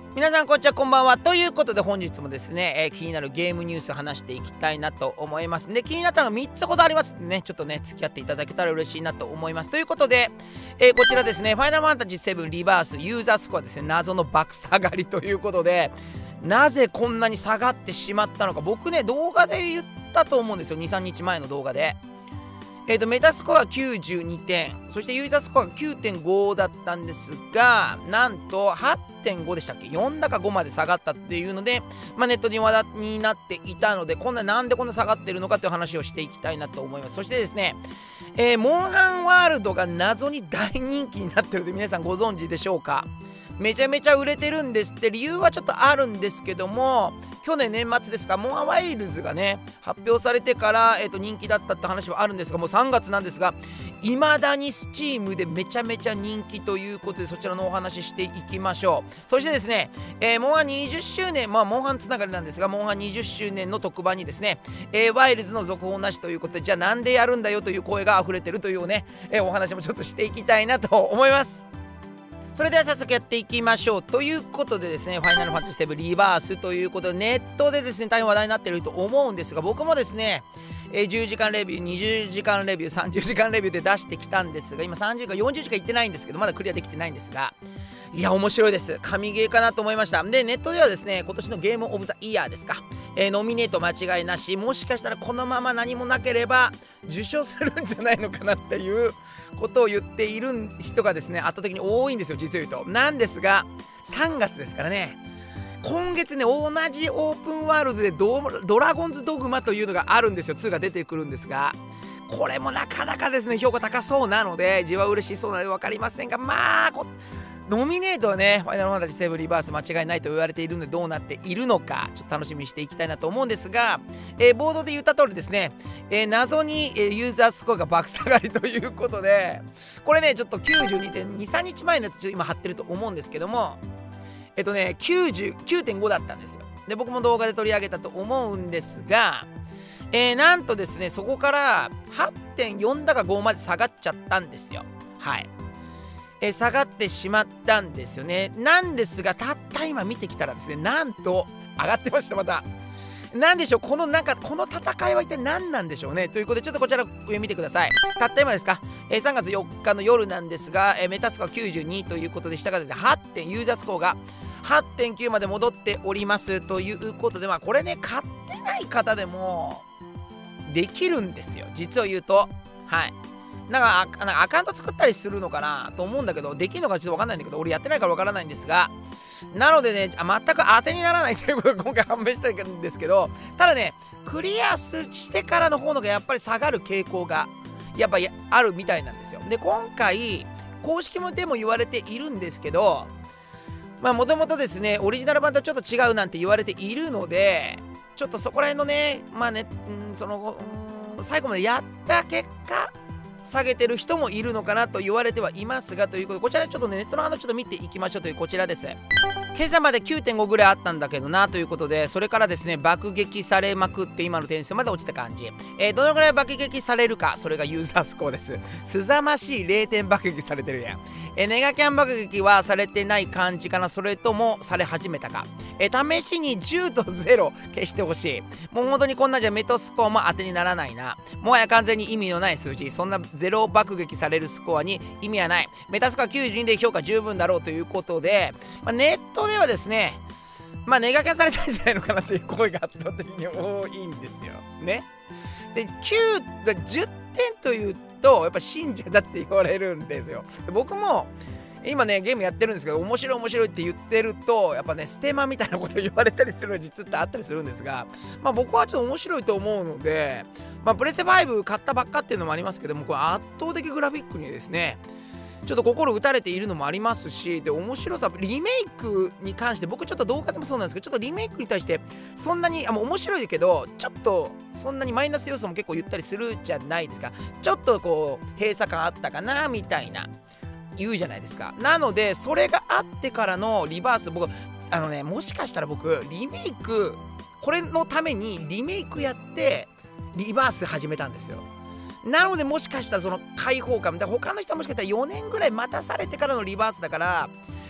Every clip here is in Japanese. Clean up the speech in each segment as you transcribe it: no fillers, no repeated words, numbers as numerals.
皆さんこんにちは、こんばんは。ということで本日もですね、気になるゲームニュース話していきたいなと思います。で、気になったのが3つほどありますんでね、ちょっとね、付き合っていただけたら嬉しいなと思います。ということで、こちらですね、ファイナルファンタジー7リバースユーザースコアですね、謎の爆下がりということで、なぜこんなに下がってしまったのか、僕ね、動画で言ったと思うんですよ、2、3日前の動画で。メタスコア92点、そしてユーザースコアが 9.5 だったんですが、なんと 8.5 でしたっけ ?4 だか5まで下がったっていうので、ネットに話題になっていたので、なんでこんな下がってるのかという話をしていきたいなと思います。そしてですね、モンハンワールドが謎に大人気になってるで皆さんご存知でしょうか？めちゃめちゃ売れてるんですって。理由はちょっとあるんですけども、去年年末ですか、モンハンワイルズがね発表されてから、人気だったって話はあるんですが、もう3月なんですが、いまだに Steam でめちゃめちゃ人気ということで、そちらのお話ししていきましょう。そしてですね、モンハン20周年、モンハンつながりなんですが、モンハン20周年の特番にですね、ワイルズの続報なしということで、じゃあなんでやるんだよという声が溢れてるというね、お話もちょっとしていきたいなと思います。それでは早速やっていきましょう。ということでですね、ファイナルファンタジー7リバースということで、ネットでですね、大変話題になっていると思うんですが、僕もですね、10時間レビュー、20時間レビュー、30時間レビューで出してきたんですが、今30時間、40時間いってないんですけど、まだクリアできてないんですが、いや、面白いです。神ゲーかなと思いました。で、ネットではですね、今年のゲームオブザイヤーですか。ノミネート間違いなし、もしかしたらこのまま何もなければ受賞するんじゃないのかなっていうことを言っている人がですね、圧倒的に多いんですよ、実を言うと。なんですが、3月ですからね、今月ね、同じオープンワールドでドラゴンズドグマというのがあるんですよ。2が出てくるんですが、これもなかなかですね、評価高そうなので、自分は嬉しそうなので分かりませんが、ノミネートはね、ファイナルファンタジー7リバース間違いないと言われているので、どうなっているのか、ちょっと楽しみにしていきたいなと思うんですが、ボードで言った通りですね、謎に、ユーザースコアが爆下がりということで、これね、ちょっと92点、2、3日前のやつ今貼ってると思うんですけども、99.5 だったんですよ。で、僕も動画で取り上げたと思うんですが、なんとですね、そこから 8.4 だか5まで下がっちゃったんですよ。はい。下がってしまったんですよね。なんですが、たった今見てきたらですね、なんと上がってました、また。なんでしょう、この戦いは一体何なんでしょうね。ということで、ちょっとこちら上見てください。たった今ですか、3月4日の夜なんですが、メタスコア92ということでしたがですね、ユーザースコアが 8.9 まで戻っておりますということで、これね、買ってない方でもできるんですよ、実を言うと。はい。なんかアカウント作ったりするのかなと思うんだけど、できるのかちょっと分かんないんだけど、俺やってないから分からないんですが、なのでね、全く当てにならないということが今回判明したんですけど、ただね、クリアしてからの方のがやっぱり下がる傾向がやっぱりあるみたいなんですよ。で、今回公式でも言われているんですけど、もともとですね、オリジナル版とちょっと違うなんて言われているので、ちょっとそこら辺のね、最後までやった結果下げてる人もいるのかなと言われてはいますが、ということで、こちらでちょっとね、ネットの話ちょっと見ていきましょうというこちらです。今朝まで 9.5 ぐらいあったんだけどなということで、それからですね、爆撃されまくって今の点数まで落ちた感じ。どのぐらい爆撃されるか、それがユーザースコアです。すざましい0点爆撃されてるやん。ネガキャン爆撃はされてない感じかな、それともされ始めたか。試しに10と0消してほしい。もう本当にこんなんじゃメトスコアも当てにならないな。もはや完全に意味のない数字。そんな0爆撃されるスコアに意味はない。メタスコア92で評価十分だろうということで、ネットではですね、ネガキャンされたんじゃないのかなという声が圧倒的に多いんですよ。ね。で、10点というと、やっぱ信者だって言われるんですよ。僕も今ね、ゲームやってるんですけど、面白い面白いって言ってると、やっぱね、ステマみたいなこと言われたりするのが実ってあったりするんですが、僕はちょっと面白いと思うので、プレステ5買ったばっかっていうのもありますけども、これ圧倒的グラフィックにですね、ちょっと心打たれているのもありますし、で、面白さ、リメイクに関して、僕ちょっと動画でもそうなんですけど、ちょっとリメイクに対して、そんなに、面白いけど、ちょっと、そんなにマイナス要素も結構言ったりするじゃないですか。ちょっとこう、閉鎖感あったかな、みたいな、言うじゃないですか。なので、それがあってからのリバース、僕、もしかしたら僕、リメイク、これのためにリメイクやって、リバース始めたんですよ。なのでもしかしたらその開放感、他の人はもしかしたら4年ぐらい待たされてからのリバースだから、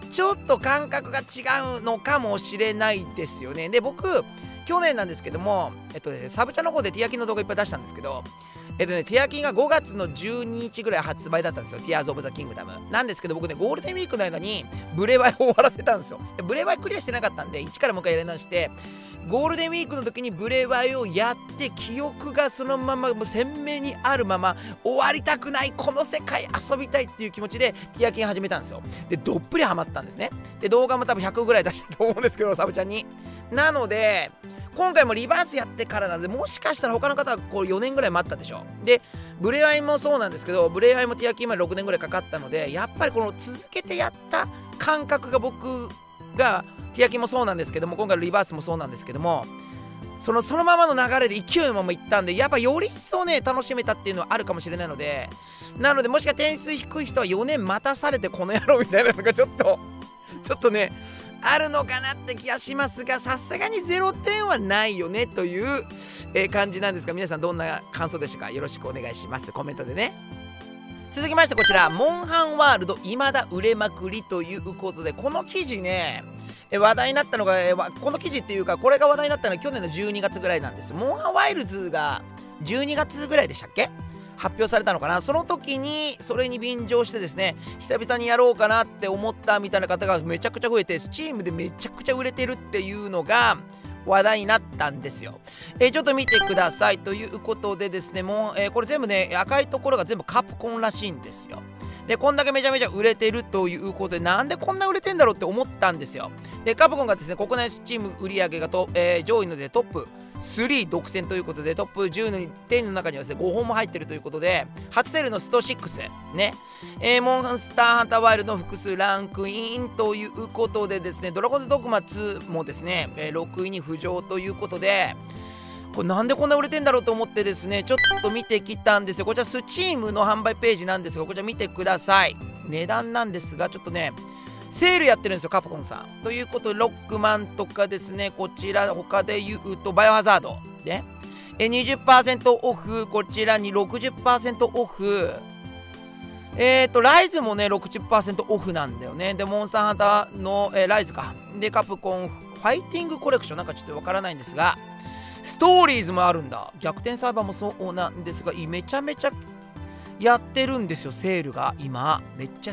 ちょっと感覚が違うのかもしれないですよね。で僕去年なんですけどもサブチャの方でティアキンの動画いっぱい出したんですけどティアキンが5月の12日ぐらい発売だったんですよ。ティアーズ・オブ・ザ・キングダムなんですけど、僕ねゴールデンウィークの間にブレワイを終わらせたんですよ。ブレワイクリアしてなかったんで一からもう一回やり直して、ゴールデンウィークの時にブレワイをやって記憶がそのままもう鮮明にあるまま終わりたくない、この世界遊びたいっていう気持ちでティアキン始めたんですよ。でどっぷりハマったんですね。で動画も多分100ぐらい出したと思うんですけど、サブちゃんに。なので今回もリバースやってからなので、もしかしたら他の方はこう4年ぐらい待ったでしょ。でブレワイもそうなんですけど、ブレワイもティアキンまで6年ぐらいかかったので、やっぱりこの続けてやった感覚が、僕がティアキンもそうなんですけども、今回のリバースもそうなんですけども、そのままの流れで勢いのままいったんで、やっぱより一層ね楽しめたっていうのはあるかもしれないので、もしか点数低い人は4年待たされてこの野郎みたいなのがちょっとねあるのかなって気がしますが、さすがに0点はないよねという、感じなんですが、皆さんどんな感想でしょうか。よろしくお願いします、コメントでね。続きましてこちら、モンハンワールド未だ売れまくりということで、この記事ね話題になったのが、この記事っていうかこれが話題になったのは去年の12月ぐらいなんです。モンハンワイルズが12月ぐらいでしたっけ、発表されたのかな。その時にそれに便乗してですね、久々にやろうかなって思ったみたいな方がめちゃくちゃ増えて、Steam でめちゃくちゃ売れてるっていうのが話題になったんですよ。ちょっと見てくださいということでですね、もう、これ全部ね赤いところが全部カプコンらしいんですよ。でこんだけめちゃめちゃ売れてるということで、なんでこんな売れてんだろうって思ったんですよ。でカプコンがですね、国内スチーム売上が上位のでトップ3独占ということで、トップ10の点の中にはですね5本も入ってるということで、初セールのスト6ね、モンスターハンターワイルドの複数ランクインということでですね、ドラゴンズドグマ2もですね、6位に浮上ということで、これなんでこんな売れてんだろうと思ってですね、ちょっと見てきたんですよ。こちらスチームの販売ページなんですが、こちら見てください。値段なんですがちょっとねセールやってるんですよ、カプコンさん。ということでロックマンとかですね、こちら他で言うとバイオハザードね、20% オフ、こちらに 60% オフ、ライズもね 60% オフなんだよね。でモンスターハンターの、ライズかで、カプコンファイティングコレクションなんかちょっとわからないんですが、ストーリーズもあるんだ。逆転サーバーもそうなんですが、めちゃめちゃやってるんですよ、セールが今めっちゃ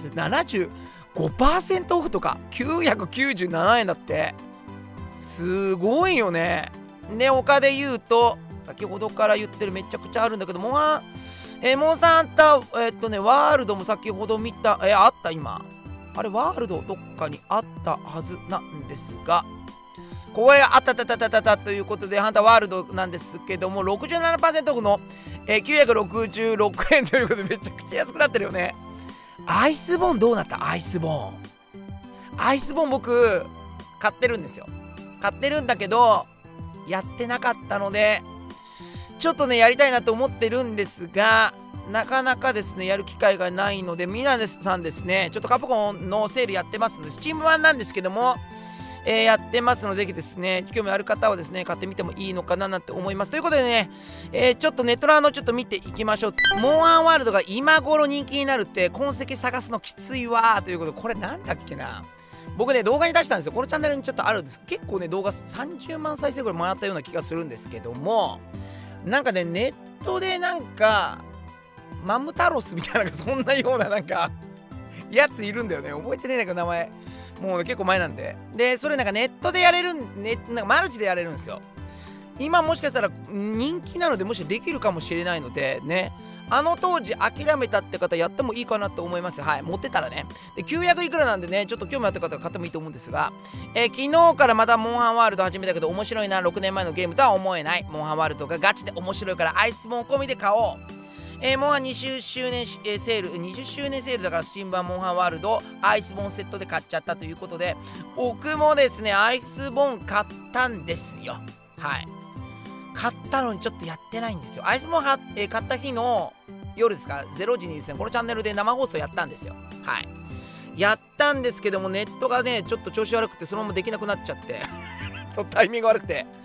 75% オフとか997円だって、すごいよね。で他で言うと先ほどから言ってるめちゃくちゃあるんだけど、モンスターハンターワールドも先ほど見たあった今あれワールドどっかにあったはずなんですが、ここへあったということで、ハンターワールドなんですけども 67% オフの、966円ということで、めちゃくちゃ安くなってるよね。アイスボーンどうなった？アイスボーン僕買ってるんですよ。買ってるんだけどやってなかったのでちょっとねやりたいなと思ってるんですが、なかなかですねやる機会がないので、皆さんですねちょっとカプコンのセールやってますので、スチーム版なんですけどもやってますので、ぜひですね興味ある方はですね買ってみてもいいのかななんて思います。ということでね、ちょっとネットラちょっと見ていきましょう。モンハンワールドが今頃人気になるって痕跡探すのきついわーということで、これなんだっけな、僕ね動画に出したんですよ。このチャンネルにちょっとあるんです。結構ね動画30万再生ぐらい回ったような気がするんですけども、なんかねネットでなんかマムタロスみたいなそんなようななんかやついるんだよね。覚えてねえんだけど名前もう結構前なんで。でそれなんかネットでやれるなんかマルチでやれるんですよ。今もしかしたら人気なのでもしできるかもしれないのでね、あの当時諦めたって方やってもいいかなと思います。はい、持ってたらね。で900いくらなんでね、ちょっと興味あった方は買ってもいいと思うんですが、昨日からまたモンハンワールド始めたけど面白いな、6年前のゲームとは思えない。モンハンワールドがガチで面白いからアイスモン込みで買おう。モンハン20周年、セール20周年セールだから、新版モンハンワールドアイスボンセットで買っちゃったということで、僕もですねアイスボン買ったんですよ。はい、買ったのにちょっとやってないんですよ。アイスボン買った日の夜ですか、0時にですねこのチャンネルで生放送やったんですよ。はい、やったんですけども、ネットがねちょっと調子悪くてそのままできなくなっちゃってそうタイミング悪くて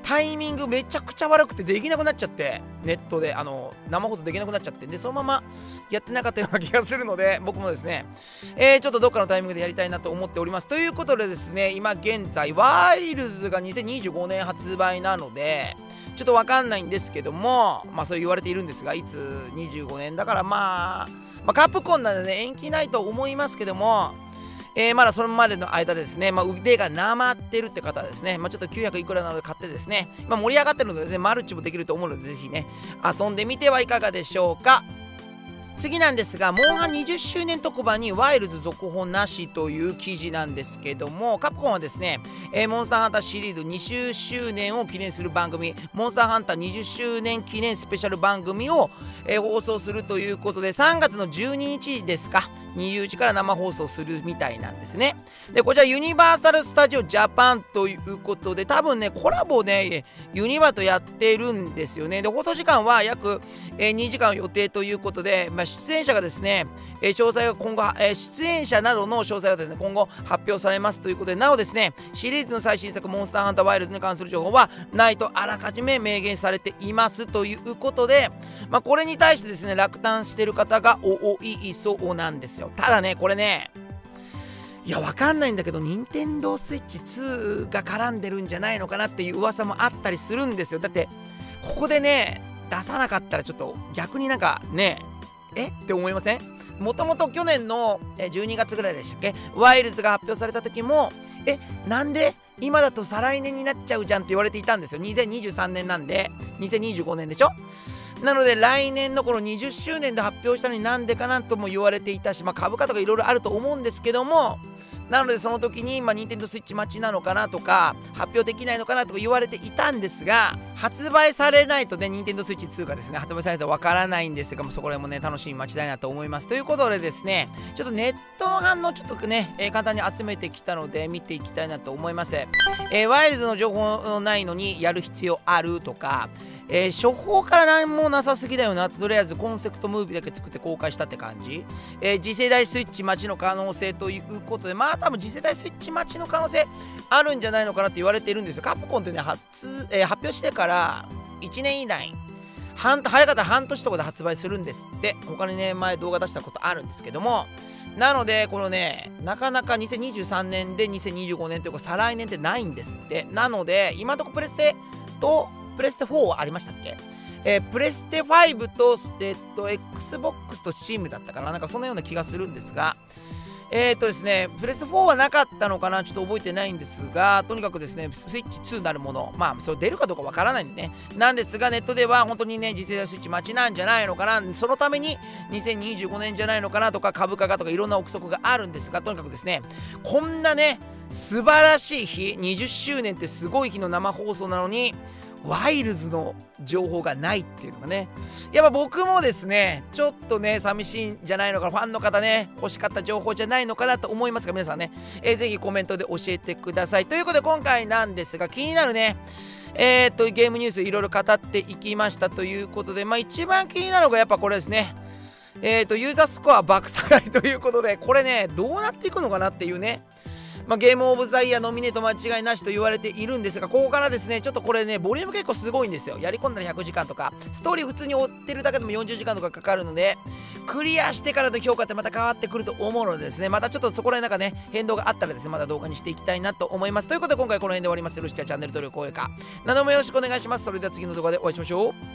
タイミングめちゃくちゃ悪くてできなくなっちゃって、ネットで生放送できなくなっちゃって、でそのままやってなかったような気がするので、僕もですね、ちょっとどっかのタイミングでやりたいなと思っております。ということでですね、今現在ワイルズが2025年発売なのでちょっとわかんないんですけども、そう言われているんですが、いつ25年だからカプコンなんでね、延期ないと思いますけども、まだそれまでの間でですね、腕がなまってるって方はですね、ちょっと900いくらなので買ってですね、盛り上がってるのでですね、マルチもできると思うので、ぜひね、遊んでみてはいかがでしょうか。次なんですが、モンハン20周年特番にワイルズ続報なしという記事なんですけども、カプコンはですね、モンスターハンターシリーズ20周年を記念する番組、モンスターハンター20周年記念スペシャル番組を、放送するということで、3月の12日ですか、20時から生放送するみたいなんですね。で、こちらユニバーサル・スタジオ・ジャパンということで、多分ね、コラボね、ユニバとやってるんですよね。で、放送時間は約2時間予定ということで、出演者がですね、詳細が今後、出演者などの詳細がですね、今後発表されますということで、なおですね、シリーズの最新作、モンスターハンターワイルズに関する情報はないとあらかじめ明言されていますということで、これに対してですね、落胆してる方が多いそうなんですよ。ただね、これね、いや、わかんないんだけど、任天堂スイッチ2が絡んでるんじゃないのかなっていう噂もあったりするんですよ。だって、ここでね、出さなかったらちょっと逆になんかね、って思いません？もともと去年の12月ぐらいでしたっけ、ワイルズが発表された時も、なんで今だと再来年になっちゃうじゃんって言われていたんですよ。2023年なんで、2025年でしょ。なので来年のこの20周年で発表したのになんでかなとも言われていたし、株価とかいろいろあると思うんですけども、なのでその時に任天堂スイッチ待ちなのかなとか発表できないのかなとか言われていたんですが、発売されないとね、任天堂スイッチ2がですね発売されたらわからないんですが、そこら辺もね楽しみ待ちたいなと思います。ということでですね、ちょっとネットの反応ちょっとね、簡単に集めてきたので見ていきたいなと思います。ワイルズの情報ないのにやる必要あるとか、処方から何もなさすぎだよな、とりあえずコンセプトムービーだけ作って公開したって感じ。次世代スイッチ待ちの可能性ということで、多分次世代スイッチ待ちの可能性あるんじゃないのかなって言われているんですよ。カプコンってね、発表してから1年以内、早かったら半年とかで発売するんですって。他にね、前動画出したことあるんですけども、なのでこのね、なかなか2023年で2025年というか再来年ってないんですって。なので今のところプレステとプレステ4はありましたっけ？プレステ5と、Xbox と Steam だったかな、なんかそんなような気がするんですが、ですね、プレステ4はなかったのかな、ちょっと覚えてないんですが、とにかくですね、スイッチ2なるもの、それ出るかどうかわからないんでね、なんですが、ネットでは本当にね、次世代スイッチ待ちなんじゃないのかな、そのために2025年じゃないのかなとか、株価がとかいろんな憶測があるんですが、とにかくですね、こんなね、素晴らしい日、20周年ってすごい日の生放送なのに、ワイルズの情報がないっていうのがね、やっぱ僕もですね、ちょっとね、寂しいんじゃないのかな、ファンの方ね、欲しかった情報じゃないのかなと思いますが、皆さんね、ぜひコメントで教えてください。ということで今回なんですが、気になるね、ゲームニュースいろいろ語っていきましたということで、一番気になるのがやっぱこれですね。ユーザースコア爆下がりということで、これね、どうなっていくのかなっていうね、ゲームオブザイヤーノミネート間違いなしと言われているんですが、ここからですね、ちょっとこれね、ボリューム結構すごいんですよ。やり込んだら100時間とか、ストーリー普通に追ってるだけでも40時間とかかかるので、クリアしてからの評価ってまた変わってくると思うのでですね、またちょっとそこら辺なんかね、変動があったらですね、また動画にしていきたいなと思います。ということで今回この辺で終わります。よろしくチャンネル登録、高評価、何でもよろしくお願いします。それでは次の動画でお会いしましょう。